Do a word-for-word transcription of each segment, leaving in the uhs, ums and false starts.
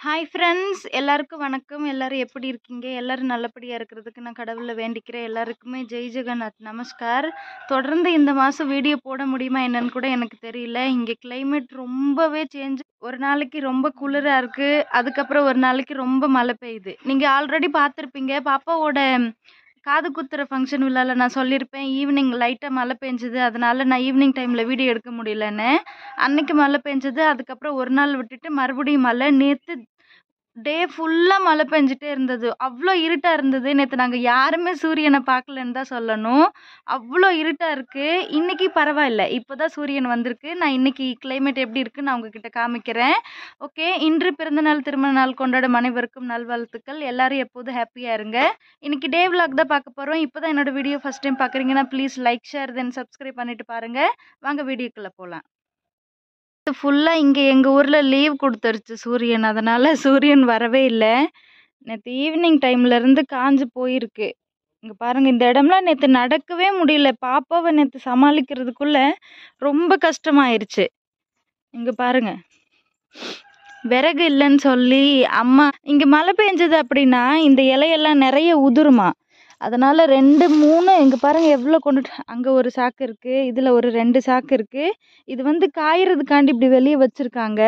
Hi friends எல்லாருக்கும் வணக்கம். எல்லாரும் எப்படி இருக்கீங்க? எல்லாரும் நல்லபடியாக இருக்கிறதுக்கு நான் கடவுளை வேண்டிக்கிறேன். எல்லாருக்குமே ஜெய் ஜெகநாத் நமஸ்கார். தொடர்ந்து இந்த மாதம் வீடியோ போட முடியுமா என்னன்னு கூட எனக்கு தெரியல. இங்கே கிளைமேட் ரொம்பவே சேஞ்ச். ஒரு நாளைக்கு ரொம்ப குளிராக இருக்குது, அதுக்கப்புறம் ஒரு நாளைக்கு ரொம்ப மழை பெய்யுது. நீங்கள் ஆல்ரெடி பார்த்துருப்பீங்க, பாப்பாவோட காது குத்துற ஃபங்க்ஷன் விழாவில் நான் சொல்லியிருப்பேன் ஈவினிங் லைட்டாக மழை பெஞ்சது, அதனால் நான் ஈவினிங் டைமில் வீடியோ எடுக்க முடியலன்னு. அன்னைக்கு மழை பெஞ்சது, அதுக்கப்புறம் ஒரு நாள் விட்டுட்டு மறுபடியும் மழை. நேற்று டே ஃபுல்லாக மழை பெஞ்சிட்டே இருந்தது. அவ்வளோ இருட்டாக இருந்தது. நேற்று நாங்கள் யாருமே சூரியனை பார்க்கலன்னு தான் சொல்லணும். அவ்வளோ இருட்டாக இருக்குது. இன்றைக்கி பரவாயில்ல, இப்போ தான் சூரியன் வந்திருக்கு. நான் இன்றைக்கி கிளைமேட் எப்படி இருக்குன்னு நான் உங்ககிட்ட காமிக்கிறேன். ஓகே, இன்று பிறந்தநாள் திருமண நாள் கொண்டாடும் அனைவருக்கும் நல்வாழ்த்துக்கள். எல்லோரும் எப்போதும் ஹாப்பியாக இருங்க. இன்றைக்கி டே விலாக் தான் பார்க்க போகிறோம். இப்போ தான் என்னோடய வீடியோ ஃபஸ்ட் டைம் பார்க்குறீங்கன்னா please like, share, then subscribe பண்ணிவிட்டு பாருங்கள். வாங்க வீடியோக்குள்ளே போகலாம். ஃபுல்லாக இங்கே எங்கள் ஊரில் லீவ் கொடுத்துருச்சு சூரியன், அதனால் சூரியன் வரவே இல்லை. நேற்று ஈவினிங் டைம்லேருந்து காஞ்சு போயிருக்கு. இங்கே பாருங்கள், இந்த இடம்லாம் நேற்று நடக்கவே முடியல. பாப்பாவை நேற்று சமாளிக்கிறதுக்குள்ளே ரொம்ப கஷ்டமாயிருச்சு. இங்கே பாருங்கள், விறகு இல்லைன்னு சொல்லி அம்மா இங்கே மழை பெஞ்சது அப்படின்னா இந்த இலையெல்லாம் நிறைய உதிருமா. அதனால் ரெண்டு மூணு இங்கே பாருங்கள் எவ்வளோ கொண்டுட்டு, அங்கே ஒரு சாக்கு இருக்குது, இதில் ஒரு ரெண்டு சாக்கு இருக்குது. இது வந்து காயறதுக்காண்டி இப்படி வெளியே வச்சுருக்காங்க.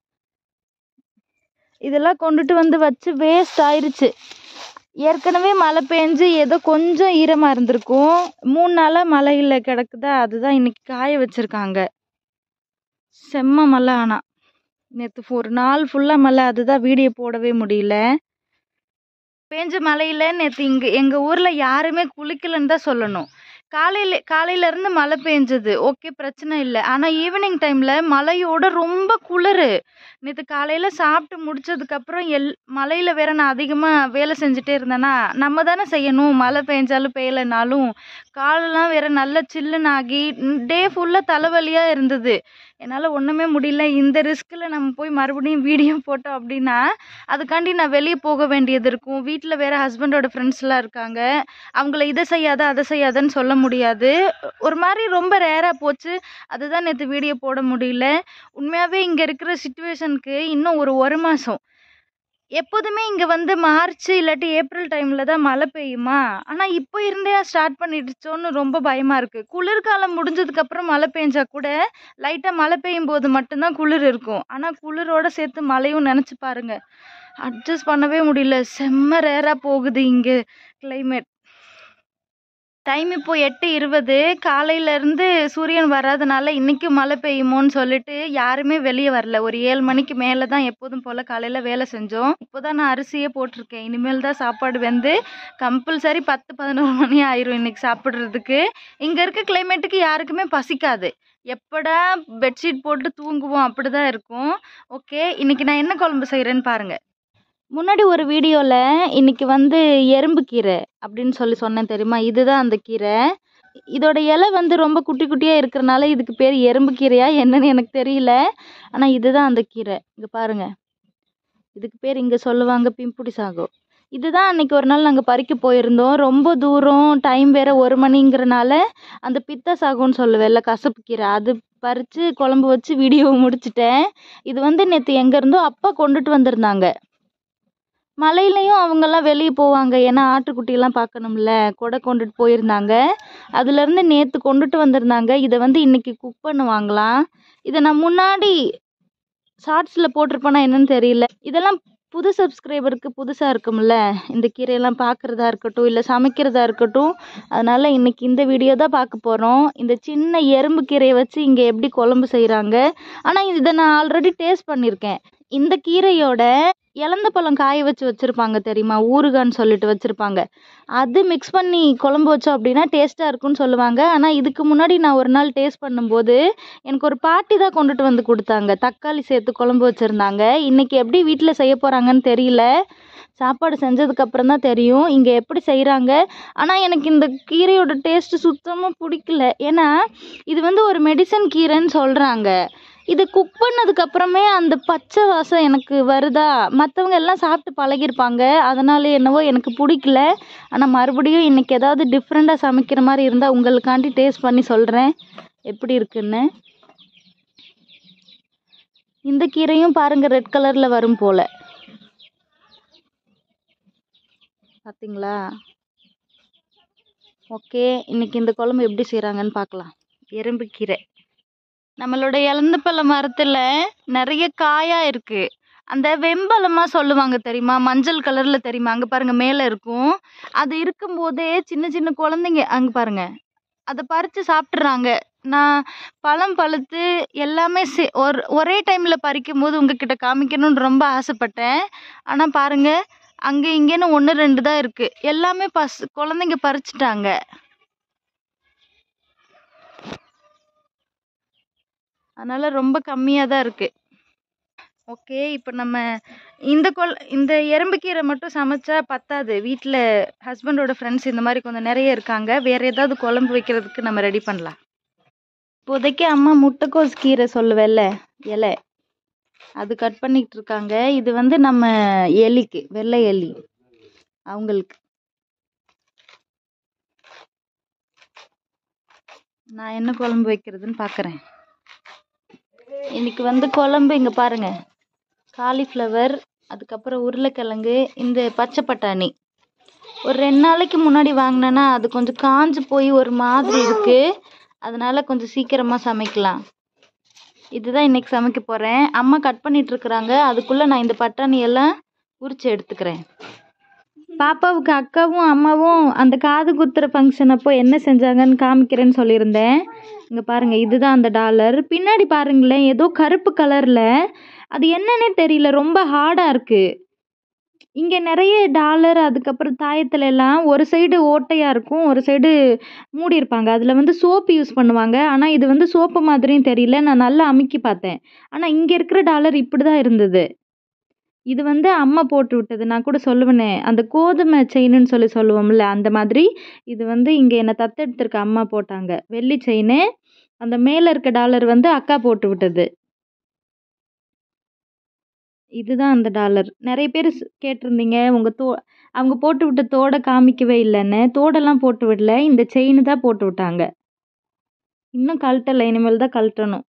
இதெல்லாம் கொண்டுட்டு வந்து வச்சு வேஸ்ட் ஆயிடுச்சு. ஏற்கனவே மழை பெஞ்சு ஏதோ கொஞ்சம் ஈரமாக இருந்திருக்கும். மூணு நாளாக மழையில் கிடக்குதா, அதுதான் இன்றைக்கி காய வச்சுருக்காங்க. செம்ம மழை. ஆனால் நேற்று ஒரு நாள் ஃபுல்லாக மழை, அதுதான் வீடியோ போடவே முடியல. பேஞ்ச மழையில் நேற்று இங்கே எங்கள் ஊரில் யாருமே குளிக்கலன்னு தான் சொல்லணும். காலையில் காலையிலேருந்து மழை பெஞ்சது, ஓகே பிரச்சனை இல்லை. ஆனால் ஈவினிங் டைமில் மழையோட ரொம்ப குளிர். நேற்று காலையில் சாப்பிட்டு முடித்ததுக்கப்புறம் எல் மழையில் வேற நான் அதிகமாக வேலை செஞ்சுட்டே இருந்தேன்னா, நம்ம தானே செய்யணும், மழை பெஞ்சாலும் பெய்யலைனாலும். காலெல்லாம் வேற நல்லா சில்லுன்னு ஆகி டே ஃபுல்லாக தலைவலியாக இருந்தது. என்னால் ஒன்றுமே முடியல. இந்த ரிஸ்கில் நம்ம போய் மறுபடியும் வீடியோ போட்டோம் அப்படின்னா அதுக்காண்டி நான் வெளியே போக வேண்டியது இருக்கும். வீட்டில் வேறு ஹஸ்பண்டோட ஃப்ரெண்ட்ஸ்லாம் இருக்காங்க, அவங்கள இதை செய்யாத அதை செய்யாதன்னு சொல்ல முடியாது. ஒரு மாதிரி ரொம்ப ரேராக போச்சு. அதுதான் நேற்று வீடியோ போட முடியல. உண்மையாகவே இங்கே இருக்கிற சுச்சுவேஷனுக்கு இன்னும் ஒரு ஒரு மாதம். எப்போதுமே இங்கே வந்து மார்ச் இல்லாட்டி ஏப்ரல் டைமில் தான் மழை பெய்யுமா, ஆனால் இப்போ இருந்தே ஸ்டார்ட் பண்ணிடுச்சோன்னு ரொம்ப பயமாக இருக்குது. குளிர்காலம் முடிஞ்சதுக்கப்புறம் மழை பெஞ்சா கூட லைட்டாக மழை பெய்யும் போது மட்டும்தான் குளிர் இருக்கும். ஆனால் குளிரோடு சேர்த்து மழையும் நினச்சி பாருங்கள், அட்ஜஸ்ட் பண்ணவே முடியல. செம்ம ரேராக போகுது இங்கே கிளைமேட். டைம் இப்போ எட்டு இருபது. காலையிலேருந்து சூரியன் வராதனால இன்றைக்கும் மழை பெய்யுமோன்னு சொல்லிட்டு யாருமே வெளியே வரல. ஒரு ஏழு மணிக்கு மேலே தான் எப்போதும் போல் காலையில் வேலை செஞ்சோம். இப்போ தான் நான் அரிசியே போட்டிருக்கேன். இனிமேல் தான் சாப்பாடு வந்து கம்பல்சரி பத்து பதினோரு மணி ஆயிரும் இன்றைக்கி சாப்பிட்றதுக்கு. இங்கே இருக்க கிளைமேட்டுக்கு யாருக்குமே பசிக்காது. எப்படா பெட்ஷீட் போட்டு தூங்குவோம் அப்படி தான் இருக்கும். ஓகே, இன்றைக்கி நான் என்ன குழம்பு செய்கிறேன்னு பாருங்கள். முன்னாடி ஒரு வீடியோவில் இன்றைக்கி வந்து எறும்பு கீரை அப்படின்னு சொல்லி சொன்னேன் தெரியுமா, இதுதான் அந்த கீரை. இதோட இலை வந்து ரொம்ப குட்டி குட்டியாக இருக்கிறனால இதுக்கு பேர் எறும்பு கீரையா என்னன்னு எனக்கு தெரியல. ஆனால் இதுதான் அந்த கீரை. இங்கே பாருங்கள், இதுக்கு பேர் இங்கே சொல்லுவாங்க பிம்புடி சாகோ. இதுதான் அன்றைக்கி ஒரு நாள் நாங்கள் பறிக்க போயிருந்தோம். ரொம்ப தூரம், டைம் வேறு ஒரு மணிங்கிறனால அந்த பித்த சாகோன்னு சொல்லுவேன்ல, கசப்பு கீரை, அது பறித்து குழம்பு வச்சு வீடியோவை முடிச்சிட்டேன். இது வந்து நேற்று எங்கேருந்தோ அப்பா கொண்டுட்டு வந்திருந்தாங்க. மழையிலையும் அவங்கெல்லாம் வெளியே போவாங்க, ஏன்னா ஆட்டுக்குட்டியெல்லாம் பார்க்கணும்ல, கொடை கொண்டுட்டு போயிருந்தாங்க. அதுலேருந்து நேற்று கொண்டுட்டு வந்திருந்தாங்க. இதை வந்து இன்றைக்கி குக் பண்ணுவாங்களாம். இதை நான் முன்னாடி ஷார்ட்ஸில் போட்டிருப்பேனா என்னன்னு தெரியல. இதெல்லாம் புது சப்ஸ்கிரைபருக்கு புதுசாக இருக்கும்ல, இந்த கீரையெல்லாம் பார்க்குறதா இருக்கட்டும் இல்லை சமைக்கிறதா இருக்கட்டும். அதனால் இன்றைக்கி இந்த வீடியோ தான் பார்க்க போகிறோம். இந்த சின்ன எறும்பு கீரையை வச்சு இங்கே எப்படி குழம்பு செய்கிறாங்க. ஆனால் இதை நான் ஆல்ரெடி டேஸ்ட் பண்ணியிருக்கேன். இந்த கீரையோட இலந்த பழம் காய வச்சு வச்சுருப்பாங்க தெரியுமா, ஊறுகான்னு சொல்லிட்டு வச்சுருப்பாங்க. அது மிக்ஸ் பண்ணி குழம்பு வச்சோம் அப்படின்னா டேஸ்ட்டாக இருக்குன்னு சொல்லுவாங்க. ஆனால் இதுக்கு முன்னாடி நான் ஒரு நாள் டேஸ்ட் பண்ணும்போது எனக்கு ஒரு பாட்டி தான் கொண்டுட்டு வந்து கொடுத்தாங்க. தக்காளி சேர்த்து குழம்பு வச்சுருந்தாங்க. இன்றைக்கி எப்படி வீட்டில் செய்ய போகிறாங்கன்னு தெரியல. சாப்பாடு செஞ்சதுக்கப்புறம் தான் தெரியும் இங்கே எப்படி செய்கிறாங்க. ஆனால் எனக்கு இந்த கீரையோட டேஸ்ட்டு சுத்தமாக பிடிக்கல. ஏன்னா இது வந்து ஒரு மெடிசன் கீரைன்னு சொல்கிறாங்க. இது குக் பண்ணதுக்கப்புறமே அந்த பச்சை வாசம் எனக்கு வருதா. மற்றவங்க எல்லாம் சாப்பிட்டு பழகிருப்பாங்க, அதனால என்னவோ எனக்கு பிடிக்கல. ஆனால் மறுபடியும் இன்றைக்கி ஏதாவது டிஃப்ரெண்ட்டாக சமைக்கிற மாதிரி இருந்தால் உங்களுக்காண்டி டேஸ்ட் பண்ணி சொல்கிறேன் எப்படி இருக்குன்னு. இந்த கீரையும் பாருங்கள் ரெட் கலரில் வரும் போல். பார்த்தீங்களா? ஓகே. இன்னைக்கு இந்த குழம்பு எப்படி செய்கிறாங்கன்னு பார்க்கலாம். எறும்புக்கீரை. நம்மளோட இலந்தப்பழ மரத்தில் நிறைய காயாக இருக்குது. அந்த வெம்பழமா சொல்லுவாங்க தெரியுமா? மஞ்சள் கலரில் தெரியுமா? அங்கே பாருங்கள் மேலே இருக்கும். அது இருக்கும்போதே சின்ன சின்ன குழந்தைங்க அங்கே பாருங்க அதை பறித்து சாப்பிட்றாங்க. நான் பழம் பழுத்து எல்லாமே சே ஒரு ஒரே டைமில் பறிக்கும் போது உங்ககிட்ட காமிக்கணும்னு ரொம்ப ஆசைப்பட்டேன். ஆனால் பாருங்க அங்கே இங்கேன்னு ஒன்று ரெண்டு தான் இருக்குது. எல்லாமே பஸ் குழந்தைங்க பறிச்சிட்டாங்க. அதனால் ரொம்ப கம்மியாக தான் இருக்குது. ஓகே. இப்போ நம்ம இந்த கொல் இந்த எறும்புக்கீரை மட்டும் சமைச்சா பத்தாது. வீட்டில் ஹஸ்பண்டோட ஃப்ரெண்ட்ஸ் இந்த மாதிரி கொஞ்சம் நிறைய இருக்காங்க. வேறு ஏதாவது குழம்பு வைக்கிறதுக்கு நம்ம ரெடி பண்ணலாம். இப்போதைக்கு அம்மா முட்டைக்கோஸ் கீரை சொல்லுவேல்ல இலை, அது கட் பண்ணிகிட்டு இருக்காங்க. இது வந்து நம்ம எலிக்கு, வெள்ளை எலி அவங்களுக்கு. நான் என்ன குழம்பு வைக்கிறதுன்னு பார்க்குறேன். இன்னைக்கு வந்து குழம்பு இங்கே பாருங்கள், காலிஃப்ளவர், அதுக்கப்புறம் உருளைக்கிழங்கு, இந்த பச்சை பட்டாணி. ஒரு ரெண்டு நாளைக்கு முன்னாடி வாங்கினேன்னா அது கொஞ்சம் காஞ்சு போய் ஒரு மாதிரி இருக்குது. அதனால் கொஞ்சம் சீக்கிரமாக சமைக்கலாம். இதுதான் இன்றைக்கி சமைக்க போகிறேன். அம்மா கட் பண்ணிகிட்ருக்குறாங்க. அதுக்குள்ளே நான் இந்த பட்டாணி எல்லாம் உரித்து எடுத்துக்கிறேன். பாப்பாவுக்கு அக்காவும் அம்மாவும் அந்த காது குத்துற ஃபங்க்ஷன் அப்போ என்ன செஞ்சாங்கன்னு காமிக்கிறேன்னு சொல்லியிருந்தேன். இங்கே பாருங்கள், இதுதான் அந்த டாலர். பின்னாடி பாருங்களேன், ஏதோ கருப்பு கலரில், அது என்னன்னே தெரியல, ரொம்ப ஹார்டாக இருக்குது. இங்கே நிறைய டாலர், அதுக்கப்புறம் தாயத்தில் எல்லாம் ஒரு சைடு ஓட்டையாக இருக்கும், ஒரு சைடு மூடி இருப்பாங்க. அதில் வந்து சோப்பு யூஸ் பண்ணுவாங்க. ஆனால் இது வந்து சோப்பு மாதிரியும் தெரியல. நான் நல்லா அமுக்கி பார்த்தேன். ஆனால் இங்கே இருக்கிற டாலர் இப்படி தான் இருந்தது. இது வந்து அம்மா போட்டு விட்டது. நான் கூட சொல்லுவேனே, அந்த கோதுமை செயின்னு சொல்லி சொல்லுவோம்ல, அந்த மாதிரி இது வந்து இங்கே என்னை தத்தெடுத்திருக்க அம்மா போட்டாங்க. வெள்ளி செயின். அந்த மேலே இருக்க டாலர் வந்து அக்கா போட்டு விட்டது. இதுதான் அந்த டாலர். நிறைய பேர் கேட்டிருந்தீங்க, உங்கள் தோ அவங்க போட்டு விட்ட தோடை காமிக்கவே இல்லைன்னு. தோடெல்லாம் போட்டு விடல, இந்த செயின் தான் போட்டு விட்டாங்க. இன்னும் கழட்டலை, இனிமேல் தான் கழட்டணும்.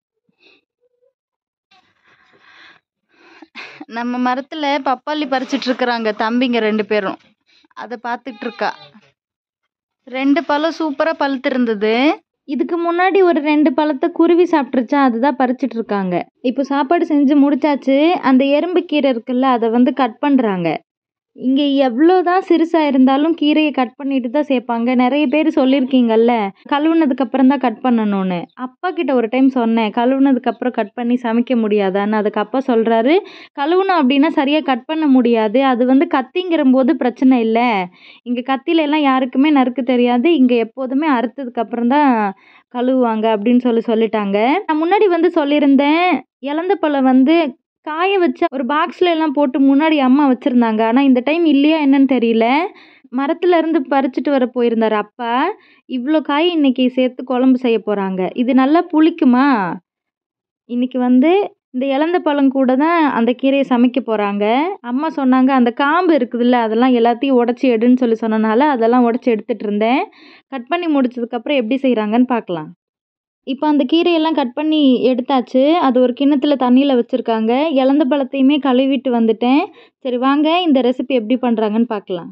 நம்ம மரத்தில் பப்பாளி பறிச்சிட்டு இருக்கிறாங்க தம்பிங்க ரெண்டு பேரும். அதை பார்த்துட்டு இருக்கா. ரெண்டு பழம் சூப்பராக பழுத்து இருந்தது. இதுக்கு முன்னாடி ஒரு ரெண்டு பழத்தை குருவி சாப்பிட்ருச்சா, அதுதான் பறிச்சிட்டு இருக்காங்க. இப்போ சாப்பாடு செஞ்சு முடிச்சாச்சு. அந்த எறும்பு கீரை இருக்குல்ல, அதை வந்து கட் பண்ணுறாங்க. இங்கே எவ்வளோ தான் சிறுசாக இருந்தாலும் கீரையை கட் பண்ணிட்டு தான் சேர்ப்பாங்க. நிறைய பேர் சொல்லியிருக்கீங்கல்ல, கழுவுனதுக்கப்புறம் தான் கட் பண்ணணும்னு. அப்பா கிட்ட ஒரு டைம் சொன்னேன், கழுவுனதுக்கப்புறம் கட் பண்ணி சமைக்க முடியாதான்னு. அதுக்கு அப்பா சொல்கிறாரு, கழுவுனோம் அப்படின்னா சரியாக கட் பண்ண முடியாது. அது வந்து கத்திங்கிற போது பிரச்சனை இல்லை. இங்கே கத்தியில எல்லாம் யாருக்குமே நறுக்க தெரியாது. இங்கே எப்போதுமே அறுத்ததுக்கப்புறம் தான் கழுவுவாங்க அப்படின்னு சொல்லி சொல்லிட்டாங்க. நான் முன்னாடி வந்து சொல்லியிருந்தேன், இலந்த பழம் வந்து காய வச்சு ஒரு பாக்ஸில் எல்லாம் போட்டு முன்னாடி அம்மா வச்சுருந்தாங்க. ஆனால் இந்த டைம் இல்லையா என்னன்னு தெரியல. மரத்துல இருந்து பறிச்சுட்டு வர போயிருந்தார் அப்பா. இவ்வளோ காய் இன்னைக்கு சேர்த்து குழம்பு செய்ய போகிறாங்க. இது நல்லா புளிக்குமா? இன்னைக்கு வந்து இந்த இலந்த பழம் கூட தான் அந்த கீரையை சமைக்க போகிறாங்க. அம்மா சொன்னாங்க, அந்த காம்பு இருக்குதுல்ல, அதெல்லாம் எல்லாத்தையும் உடச்சி எடுன்னு சொல்லி சொன்னனால அதெல்லாம் உடச்சி எடுத்துகிட்டு இருந்தேன். கட் பண்ணி முடிச்சதுக்கப்புறம் எப்படி செய்கிறாங்கன்னு பார்க்கலாம். இப்போ அந்த கீரையெல்லாம் கட் பண்ணி எடுத்தாச்சு. அது ஒரு கிண்ணத்துல தண்ணியில் வச்சுருக்காங்க. இலந்த பழத்தையுமே கழுவிட்டு வந்துட்டேன். சரி வாங்க இந்த ரெசிபி எப்படி பண்ணுறாங்கன்னு பார்க்கலாம்.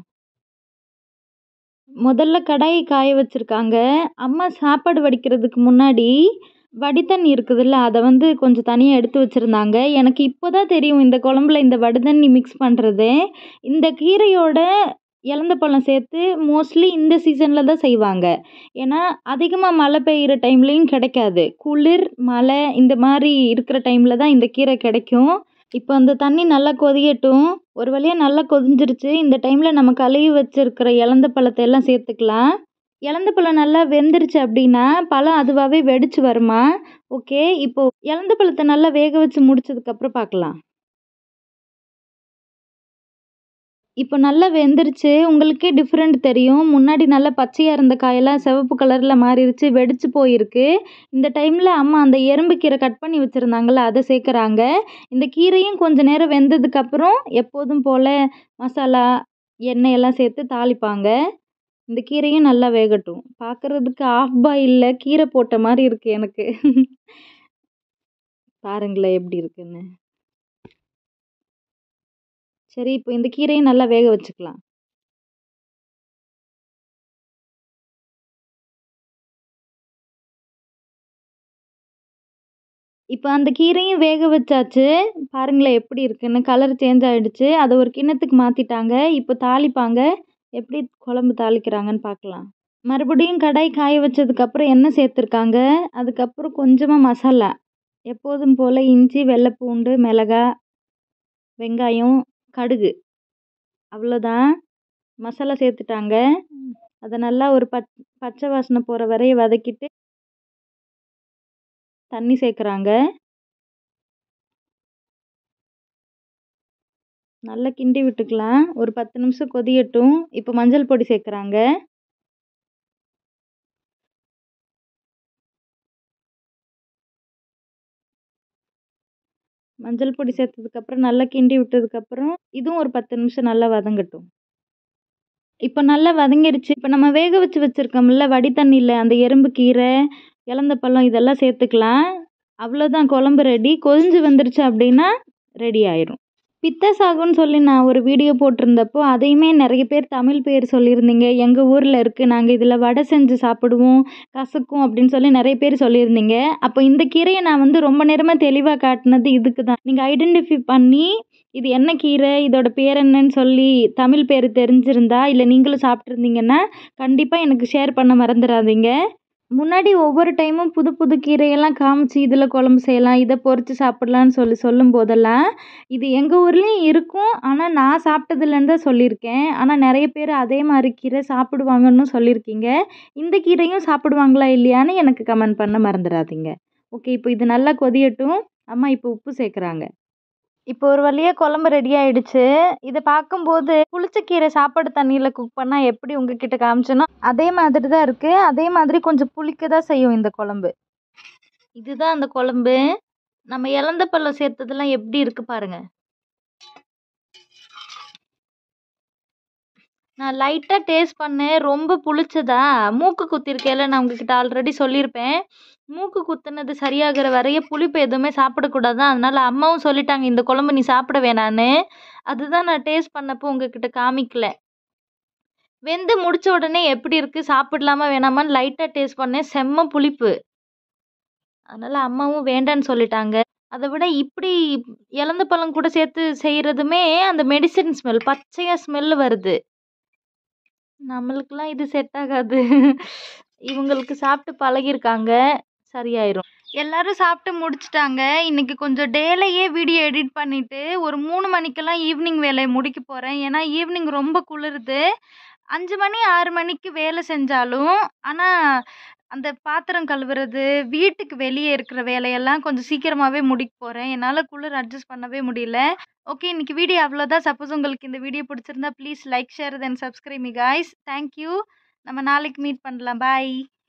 முதல்ல கடாயை காய வச்சுருக்காங்க. அம்மா சாப்பாடு வடிக்கிறதுக்கு முன்னாடி வடித்தண்ணி இருக்குதுல்ல, அதை வந்து கொஞ்சம் தனியாக எடுத்து வச்சுருந்தாங்க. எனக்கு இப்போ தான் தெரியும் இந்த குழம்புல இந்த வடிதண்ணி மிக்ஸ் பண்ணுறது. இந்த கீரையோட இலந்த பழம் சேர்த்து மோஸ்ட்லி இந்த சீசனில் தான் செய்வாங்க. ஏன்னா அதிகமாக மழை பெய்கிற டைம்லேயும் கிடைக்காது. குளிர், மழை இந்த மாதிரி இருக்கிற டைமில் தான் இந்த கீரை கிடைக்கும். இப்போ அந்த தண்ணி நல்லா கொதிக்கட்டும். ஒரு வழியாக நல்லா கொதிஞ்சிருச்சு. இந்த டைமில் நம்ம கழுவி வச்சுருக்கிற இலந்த பழத்தை எல்லாம் சேர்த்துக்கலாம். இலந்த பழம் நல்லா வெந்துருச்சு அப்படின்னா பழம் அதுவாகவே வெடிச்சு வருமா? ஓகே. இப்போது இலந்த பழத்தை நல்லா வேக வச்சு முடிச்சதுக்கப்புறம் பார்க்கலாம். இப்போ நல்லா வெந்துருச்சு. உங்களுக்கே டிஃப்ரெண்ட் தெரியும். முன்னாடி நல்லா பச்சையாக இருந்த காயெல்லாம் சிவப்பு கலரில் மாறிடுச்சு, வெடிச்சு போயிருக்கு. இந்த டைமில் அம்மா அந்த எறும்பு கீரை கட் பண்ணி வச்சுருந்தாங்கள்ல, அதை சேர்க்குறாங்க. இந்த கீரையும் கொஞ்சம் நேரம் வெந்ததுக்கப்புறம் எப்போதும் போல் மசாலா, எண்ணெய் எல்லாம் சேர்த்து தாளிப்பாங்க. இந்த கீரையும் நல்லா வேகட்டும். பார்க்குறதுக்கு ஆஃப் பாயில்ல கீரை போட்ட மாதிரி இருக்குது எனக்கு. பாருங்களேன் எப்படி இருக்குன்னு. சரி, இப்போ இந்த கீரையும் நல்லா வேக வச்சுக்கலாம். இப்போ அந்த கீரையும் வேக வச்சாச்சு. பாருங்களேன் எப்படி இருக்குன்னு. கலர் சேஞ்ச் ஆயிடுச்சு. அத ஒரு கிண்ணத்துக்கு மாத்திட்டாங்க. இப்போ தாளிப்பாங்க. எப்படி குழம்பு தாளிக்கிறாங்கன்னு பார்க்கலாம். மறுபடியும் கடாய் காய வச்சதுக்கப்புறம் எண்ணெய் சேர்த்துருக்காங்க. அதுக்கப்புறம் கொஞ்சமா மசாலா. எப்போதும் போல இஞ்சி, வெள்ளை பூண்டு, மிளகாய், வெங்காயம், கடுகு. அவ்வளோதான். மசாலா சேர்த்துட்டாங்க. அத நல்லா ஒரு பச் பச்சை வாசனை போற வரைய வதக்கிட்டு தண்ணி சேர்க்குறாங்க. நல்லா கிண்டி விட்டுக்கலாம். ஒரு பத்து நிமிஷம் கொதியட்டும். இப்போ மஞ்சள் பொடி சேர்க்குறாங்க. மஞ்சள் பொடி சேர்த்ததுக்கப்புறம் நல்லா கிண்டி விட்டதுக்கப்புறம் இதுவும் ஒரு பத்து நிமிஷம் நல்லா வதங்கட்டும். இப்போ நல்லா வதங்கிடுச்சு. இப்போ நம்ம வேக வச்சு வச்சுருக்கோம்ல வடி தண்ணியில் அந்த எறும்பு கீரை, இலந்த பழம் இதெல்லாம் சேர்த்துக்கலாம். அவ்வளோதான் குழம்பு ரெடி. கொதிஞ்சு வந்துருச்சு அப்படின்னா ரெடி ஆயிரும். பித்த சாகுன்னு சொல்லி நான் ஒரு வீடியோ போட்டிருந்தப்போ அதையுமே நிறைய பேர் தமிழ் பேர் சொல்லியிருந்தீங்க. எங்கள் ஊரில் இருக்குது. நாங்கள் இதில் வடை செஞ்சு சாப்பிடுவோம். கசக்கும் அப்படின்னு சொல்லி நிறைய பேர் சொல்லியிருந்தீங்க. அப்போ இந்த கீரையை நான் வந்து ரொம்ப நேரமாக தெளிவாக காட்டினது இதுக்கு தான். நீங்கள் ஐடென்டிஃபை பண்ணி இது என்ன கீரை, இதோட பேர் என்னன்னு சொல்லி தமிழ் பேர் தெரிஞ்சிருந்தா இல்லை நீங்களும் சாப்பிட்ருந்தீங்கன்னா கண்டிப்பாக எனக்கு ஷேர் பண்ண மறந்துடாதீங்க. முன்னாடி ஒவ்வொரு டைமும் புது புது கீரையெல்லாம் காமிச்சு இதில் குழம்பு செய்யலாம், இதை பொரித்து சாப்பிட்லான்னு சொல்லி சொல்லும் போதெல்லாம் இது எங்கள் ஊர்லேயும் இருக்கும். ஆனால் நான் சாப்பிட்டதுலன்னு தான் சொல்லியிருக்கேன். ஆனால் நிறைய பேர் அதே மாதிரி கீரை சாப்பிடுவாங்கன்னு சொல்லியிருக்கீங்க. இந்த கீரையும் சாப்பிடுவாங்களா இல்லையான்னு எனக்கு கமெண்ட் பண்ண மறந்துடாதீங்க. ஓகே, இப்போ இது நல்லா கொதியட்டும். அம்மா இப்போ உப்பு சேர்க்குறாங்க. இப்போ ஒரு வழியாக குழம்பு ரெடி ஆயிடுச்சு. இதை பார்க்கும்போது புளிச்சக்கீரை சாப்பாடு தண்ணியில் குக் பண்ணால் எப்படி உங்ககிட்ட காமிச்சனோ அதே மாதிரி தான் இருக்குது. அதே மாதிரி கொஞ்சம் புளிக்க தான் செய்யும் இந்த குழம்பு. இதுதான் அந்த குழம்பு. நம்ம இலந்த பழம் சேர்த்ததெல்லாம் எப்படி இருக்கு பாருங்க. நான் லைட்டாக டேஸ்ட் பண்ணேன். ரொம்ப புளிச்சதா மூக்கு குத்திருக்கேல, நான் உங்ககிட்ட ஆல்ரெடி சொல்லியிருப்பேன். மூக்கு குத்துனது சரியாகிற வரைய புளிப்பு எதுவுமே சாப்பிடக்கூடாதான். அதனால அம்மாவும் சொல்லிட்டாங்க இந்த குழம்பு நீ சாப்பிட வேணான்னு. அதுதான் நான் டேஸ்ட் பண்ணப்போ உங்ககிட்ட காமிக்கல. வெந்து முடிச்ச உடனே எப்படி இருக்குது சாப்பிடலாமா வேணாமான்னு லைட்டாக டேஸ்ட் பண்ணேன். செம்ம புளிப்பு. அதனால் அம்மாவும் வேண்டான்னு சொல்லிட்டாங்க. அதை விட இப்படி இலந்த பழம் கூட சேர்த்து செய்கிறதுமே அந்த மெடிசின் ஸ்மெல், பச்சையாக ஸ்மெல் வருது. நம்மளுக்கெல்லாம் இது செட் ஆகாது. இவங்களுக்கு சாப்பிட்டு பழகியிருக்காங்க, சரியாயிரும். எல்லாரும் சாப்பிட்டு முடிச்சிட்டாங்க. இன்னைக்கு கொஞ்சம் டேலையே வீடியோ எடிட் பண்ணிவிட்டு ஒரு மூணு மணிக்கெல்லாம் ஈவினிங் வேலையை முடிக்க போகிறேன். ஏன்னா ஈவினிங் ரொம்ப குளிருது. அஞ்சு மணி ஆறு மணிக்கு வேலை செஞ்சாலும் ஆனால் அந்த பாத்திரம் கழுவுறது, வீட்டுக்கு வெளியே இருக்கிற வேலையெல்லாம் கொஞ்சம் சீக்கிரமாகவே முடிக்க போகிறேன். என்னால் குளிர் அட்ஜஸ்ட் பண்ணவே முடியல. ஓகே, இன்னைக்கு வீடியோ அவ்வளோதான். சப்போஸ் உங்களுக்கு இந்த வீடியோ பிடிச்சிருந்தா please like, share then subscribe me guys. Thank you. நம்ம நாளைக்கு மீட் பண்ணலாம். பாய்.